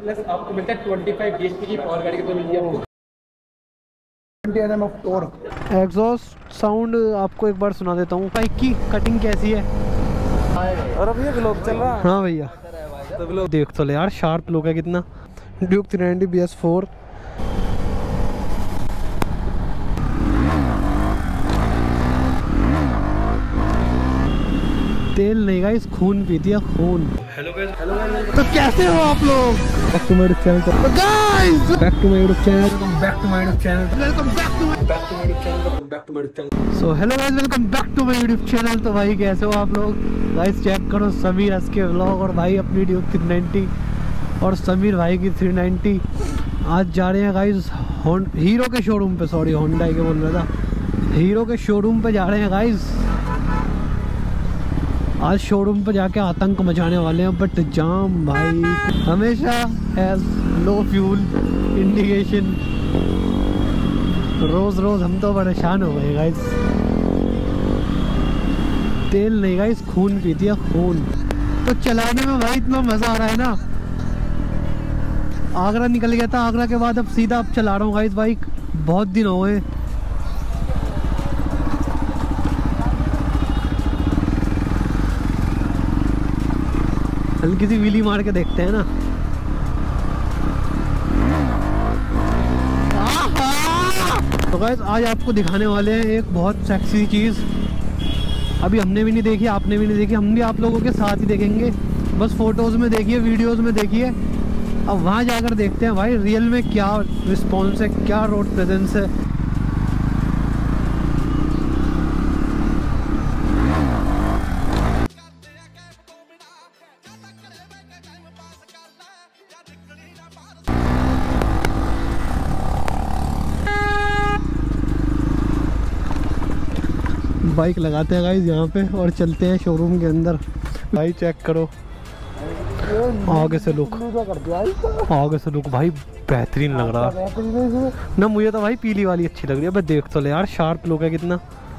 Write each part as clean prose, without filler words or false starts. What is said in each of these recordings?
Plus आपको मिलता है 25 bhp की पावर गाड़ी के तो मिलती है आपको 20 Nm of torque. Exhaust sound आपको एक बार सुना देता हूँ। बाइक की कटिंग कैसी है? और भैया व्लॉग चल रहा है। हाँ भैया, तो व्लॉग देख तो ले यार, शार्प लुक है कितना। Duke 390 BS4। तेल नहीं गाइस, खून पीती है, खून। हेलो गाइस, तो कैसे हो आप लोग? Back to my YouTube channel. तो guys back to my YouTube channel, back to my YouTube channel, welcome back to my channel. So hello guys, welcome back to my YouTube channel. तो भाई कैसे हो आप लोग? गाइस चेक करो Sameer S के vlog और भाई अपनी ड्यूक 390 और समीर भाई की 390। आज जा रहे हैं गाइस हीरो के शोरूम पे, सॉरी होंडा के बोल रहा था, हीरो के शोरूम पे जा रहे हैं गाइस। आज शोरूम पर जाके आतंक मचाने वाले हैं, बट जाम भाई हमेशा हैज लो फ्यूल इंडिकेशन। रोज रोज हम तो परेशान हो गए गाइस। तेल नहीं गाइस, खून पीती है, खून। तो चलाने में भाई इतना मजा आ रहा है ना। आगरा निकल गया था, आगरा के बाद अब सीधा अब चला रहा हूँ गाइस बाइक। बहुत दिन हो गए। हल्की सी व्हीली मार के देखते हैं ना। तो गाइस आज आपको दिखाने वाले हैं एक बहुत सेक्सी चीज़। अभी हमने भी नहीं देखी, आपने भी नहीं देखी, हम भी आप लोगों के साथ ही देखेंगे। बस फोटोज़ में देखिए, वीडियोज़ में देखिए, अब वहाँ जाकर देखते हैं भाई रियल में क्या रिस्पॉन्स है, क्या रोड प्रेजेंस है। बाइक लगाते हैं गाइस यहाँ पे और चलते हैं शोरूम के अंदर। भाई चेक करो आगे से लुक, आगे से लुक भाई बेहतरीन लग रहा है ना। मुझे तो भाई पीली वाली अच्छी लग रही है, बस देख तो ले यार, शार्प लुक है कितना।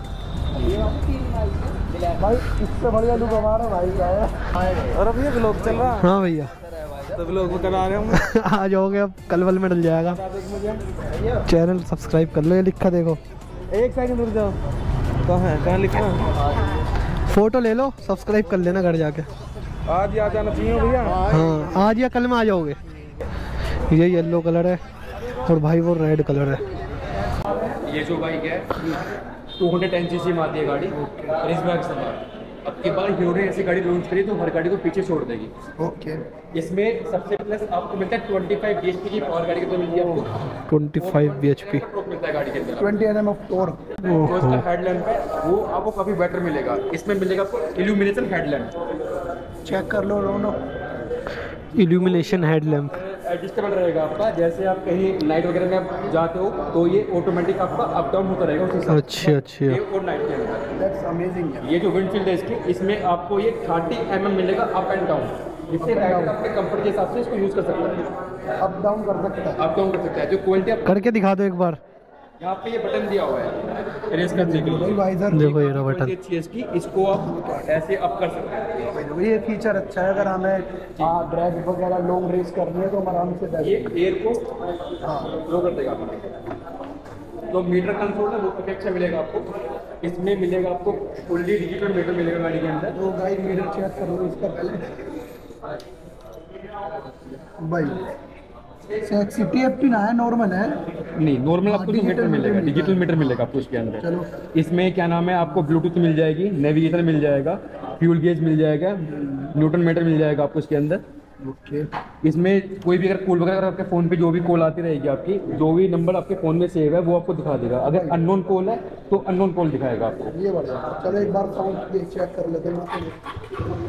भाई इससे बढ़िया लुक हमारा भाई का है। और अभी व्लॉग चल रहा है। हाँ भैया, तो व्लॉग में करा रहे हम। आ जाओगे अब, कल वल में डल जाएगा। चैनल सब्सक्राइब कर लो, ये लिखा देखो। एक सेकंड रुक जाओ, कहाँ लिखा? फोटो ले लो, सब्सक्राइब कर लेना घर जाके। आज ही आ जाना चाहिए भैया। हाँ आज या कल में आ जाओगे। ये येलो कलर है और भाई वो रेड कलर है। ये जो बाइक है 210 cc में आती है गाड़ी, रिस्बैक सवार। अब के बाद हीरो ने ऐसी गाड़ी लॉन्च करी तो हर गाड़ी को पीछे छोड़ देगी। ओके। इसमें सबसे प्लस आपको मिलता है 25 bhp की पावर गाड़ी के तो मिलती है आपको 25 bhp मिलता है गाड़ी के अंदर। 20 Nm ऑफ टॉर्क। जो इसका हेडलैम्प है वो आपको काफी बेटर मिलेगा। इसमें मिलेगा आपको इल्यूमिनेशन हेडलैम्प। चेक कर लो दोनों। इल्यूमिनेशन हेडलैम्प एडजस्टेबल रहेगा आपका। जैसे आप कहीं नाइट वगैरह में आप जाते हो तो ये ऑटोमेटिक आपका अप डाउन होता रहेगा उसी हिसाब से। अच्छा डे और नाइट के अंदर। दैट्स अमेजिंग है। ये जो विंडशील्ड है इसकी, इसमें आपको ये 30 mm मिलेगा अप एंड डाउन। इससे राइडर अपने कंफर्ट के हिसाब से इसको यूज कर सकता है, अप डाउन कर सकता है। अप डाउन कर सकता है। जो क्वालिटी आप करके दिखा दो एक बार। यहाँ पे ये बटन दिया हुआ है रेस करने के लिए। वाइजर देखो ये रहा क्वालिटी बटन। अच्छी है इसकी, इसको आप ऐसे अप कर सकते हैं। ये फीचर अच्छा है। अगर हमें ड्रैग वगैरह लॉन्ग रेस करनी है तो हम आराम से ये एयर को लो कर देगा। तो मीटर कंट्रोल है वो काफी अच्छा मिलेगा आपको। इसमें मिलेगा आपको फुल्ली डिजिटल मीटर मिलेगा गाड़ी के अंदर। तो गाइस मीटर चेक कर लो इसका पहले भाई। सेक्सी TFT ना है, नॉर्मल है। नहीं नॉर्मल आपको जो मीटर मिलेगा, डिजिटल मीटर मिलेगा आपको इसके अंदर। चलो। इसमें क्या नाम है, आपको ब्लूटूथ मिल जाएगी, नेविगेशन मिल जाएगा, फ्यूल गेज मिल जाएगा, न्यूटन मीटर मिल जाएगा आपको इसके अंदर। ओके। इसमें कोई भी अगर कॉल वगैरह अगर आपके फ़ोन पे जो भी कॉल आती रहेगी आपकी, जो भी नंबर आपके फ़ोन में सेव है वो आपको दिखा देगा। अगर अननोन कॉल है तो अननोन कॉल दिखाएगा आपको। ये बढ़िया। चलो एक बार साउंड चेक कर लेते हैं।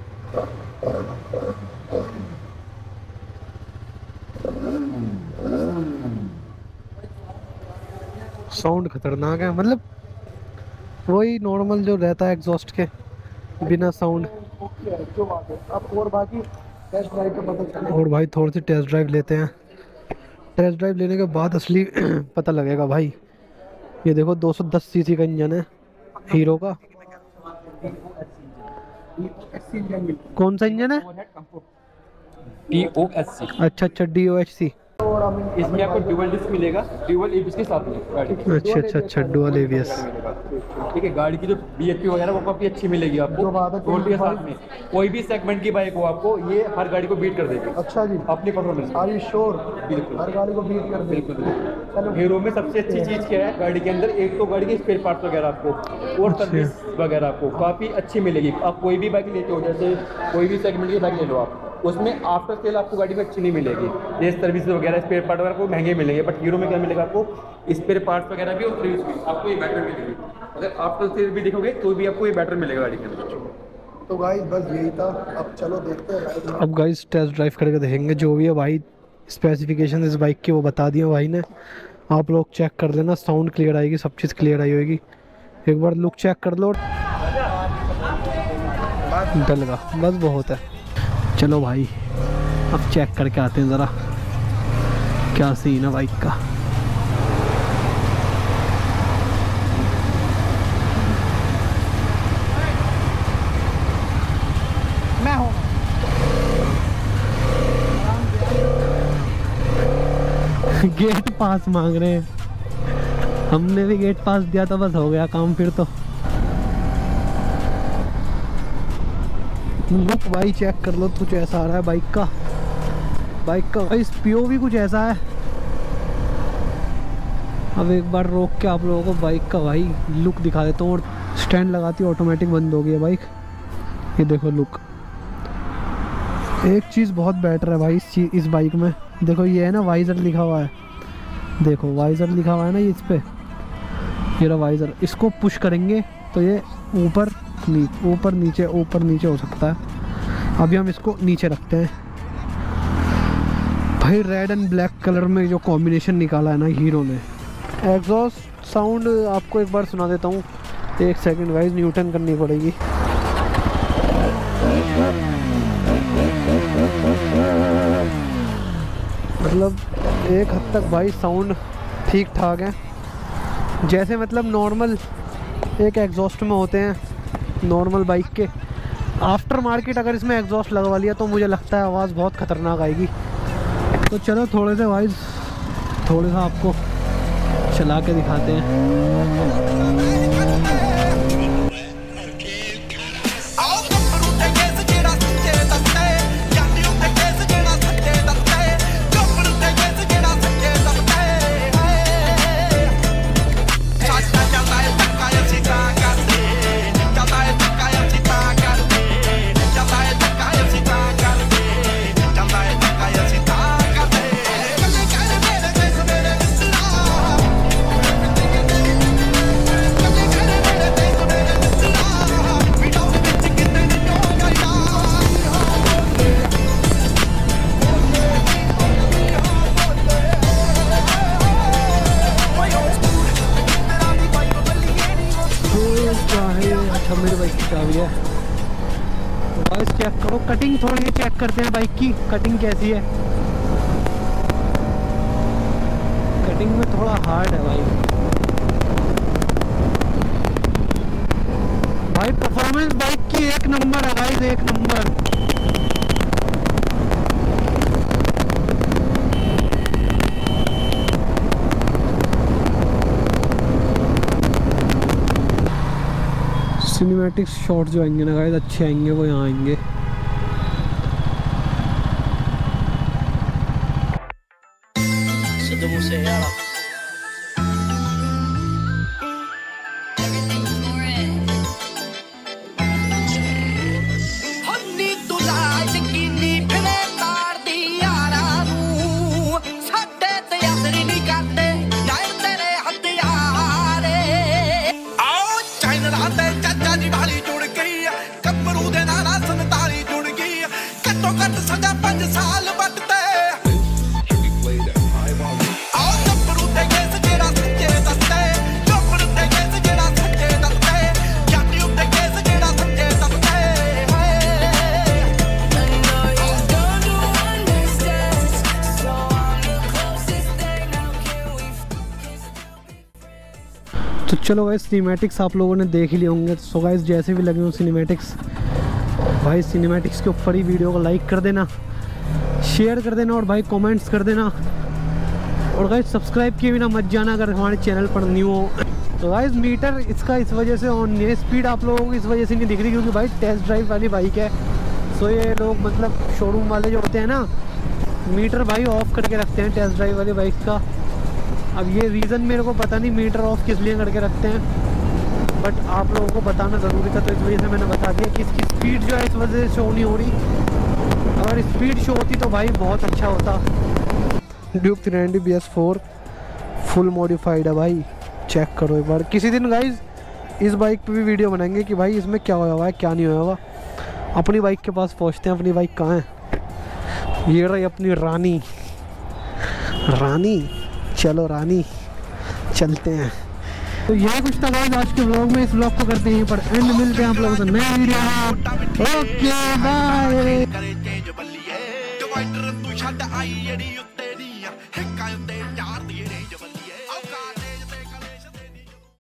साउंड खतरनाक है, मतलब वही नॉर्मल जो रहता है एग्जॉस्ट के बिना साउंड। जो बात है अब और बाकी टेस्ट ड्राइव पे पता चले। और भाई थोड़ी सी टेस्ट ड्राइव लेते हैं। टेस्ट ड्राइव लेने के बाद असली पता लगेगा भाई। ये देखो 210 cc का इंजन है हीरो का। कौन सा इंजन है? DOSC। अच्छा DOHC। और हम इसमें आपको ड्यूअल डिस्क मिलेगा, ड्यूअल एबीएस के साथ में गाड़ी की। अच्छा डुअल ABS। ठीक है, गाड़ी की जो BHP वगैरह वो काफी अच्छी मिलेगी आपको। जो बात है, क्वालिटी के साथ में कोई भी सेगमेंट की बाइक हो आपको ये हर गाड़ी को बीट कर देगी। अच्छा जी, अपनी परफॉर्मेंस आर यू श्योर? बिल्कुल। हर गाड़ी को बीट कर बिल्कुल। चलो। हीरो में सबसे अच्छी चीज़ क्या है गाड़ी के अंदर, एक तो गाड़ी के स्पेयर पार्ट्स वगैरह आपको और सर्विस वगैरह आपको काफ़ी अच्छी मिलेगी। आप कोई भी बाइक लेते हो, जैसे कोई भी सेगमेंट की बाइक ले लो आप, उसमें आफ्टर सेल आपको गाड़ी में अच्छी नहीं मिलेगी। ये सर्विस वगैरह स्पेयर पार्ट वगैरह आपको महंगे मिलेंगे, बट हीरो में क्या मिलेगा आपको, स्पेयर पार्ट्स वगैरह भी और सर्विस भी आपको ये बेटर मिलेगी। अगर आफ्टर सेल भी देखोगे तो भी आपको ये बेटर मिलेगा गाड़ी के अंदर। तो गाइस बस यही था, अब चलो देखते हैं राइड में। अब गाइस टेस्ट ड्राइव करके देखेंगे जो भी है भाई। स्पेसिफिकेशन इस बाइक की वो बता दिया भाई ने, आप लोग चेक कर लेना। साउंड क्लियर आएगी, सब चीज़ क्लियर आई होगी। एक बार लुक चेक कर लो। डलगा बस बहुत है। चलो भाई अब चेक करके आते हैं ज़रा क्या सीन है बाइक का। मैं हूँ। गेट पास मांग रहे हैं, हमने भी गेट पास दिया था, बस हो गया काम फिर तो। लुक भाई चेक कर लो, कुछ ऐसा आ रहा है बाइक का भाई। POV कुछ ऐसा है। अब एक बार रोक के आप लोगों को बाइक का भाई लुक दिखा देता हूँ। और स्टैंड लगाती ऑटोमेटिक बंद हो गई है बाइक। ये देखो लुक। एक चीज़ बहुत बेटर है भाई इस बाइक में, देखो ये है ना वाइज़र लिखा हुआ है। देखो वाइज़र लिखा हुआ है ना, ये इस पे ये रहा वाइज़र। इसको पुश करेंगे तो ये ऊपर नीचे हो सकता है। अभी हम इसको नीचे रखते हैं भाई। रेड एंड ब्लैक कलर में जो कॉम्बिनेशन निकाला है ना हीरो ने। एग्जॉस्ट साउंड आपको एक बार सुना देता हूँ, एक सेकंड वाइज न्यूटन करनी पड़ेगी। मतलब एक हद तक भाई साउंड ठीक ठाक है, जैसे मतलब नॉर्मल एक एग्जॉस्ट में होते हैं नॉर्मल बाइक के। आफ्टर मार्केट अगर इसमें एग्जॉस्ट लगवा लिया तो मुझे लगता है आवाज़ बहुत ख़तरनाक आएगी। तो चलो थोड़े सा आपको चला के दिखाते हैं। अच्छा मेरी बाइक की चाबी है। बस चेक करो, कटिंग थोड़ी चेक करते हैं बाइक की कटिंग कैसी है। कटिंग में थोड़ा हार्ड है भाई परफॉर्मेंस बाइक की एक नंबर है गाइस, एक नंबर। सिनेमैटिक शॉट जो आएंगे ना गाइस अच्छे आएंगे, वो यहाँ आएंगे। तो चलो गाइस सिनेमैटिक्स आप लोगों ने देख ही लिए होंगे। सो गाइस जैसे भी लगे हो सिनेमैटिक्स, भाई सिनेमैटिक्स के ऊपर ही वीडियो को लाइक कर देना शेयर कर देना और भाई कमेंट्स कर देना। और गाइस सब्सक्राइब किए बिना मत जाना अगर हमारे चैनल पर न्यू हो। तो गाइस मीटर इसका इस वजह से ऑन नहीं है, स्पीड आप लोगों को इस वजह से नहीं दिख रही क्योंकि भाई टेस्ट ड्राइव वाली बाइक है। तो ये लोग मतलब शोरूम वाले जो होते हैं ना, मीटर भाई ऑफ करके रखते हैं टेस्ट ड्राइव वाली बाइक का। अब ये रीज़न मेरे को पता नहीं मीटर ऑफ किस लिए करके रखते हैं, बट आप लोगों को बताना ज़रूरी था तो इस वजह से मैंने बता दिया कि इसकी स्पीड जो है इस वजह से शो नहीं हो रही। अगर स्पीड शो होती तो भाई बहुत अच्छा होता। ड्यूक 390 BS4 फुल मॉडिफाइड है भाई, चेक करो एक बार। किसी दिन गाइज इस बाइक पे भी वीडियो बनाएंगे कि भाई इसमें क्या होया हुआ है क्या नहीं होया हुआ। अपनी बाइक के पास पहुंचते हैं। अपनी बाइक कहाँ है? ये रही अपनी रानी। रानी चलो रानी चलते हैं। तो यह कुछ था गाइस आज के व्लॉग में। इस व्लॉग को करते हैं पर एंड, मिलते हैं आप लोगों से नए वीडियो में। Okay bye.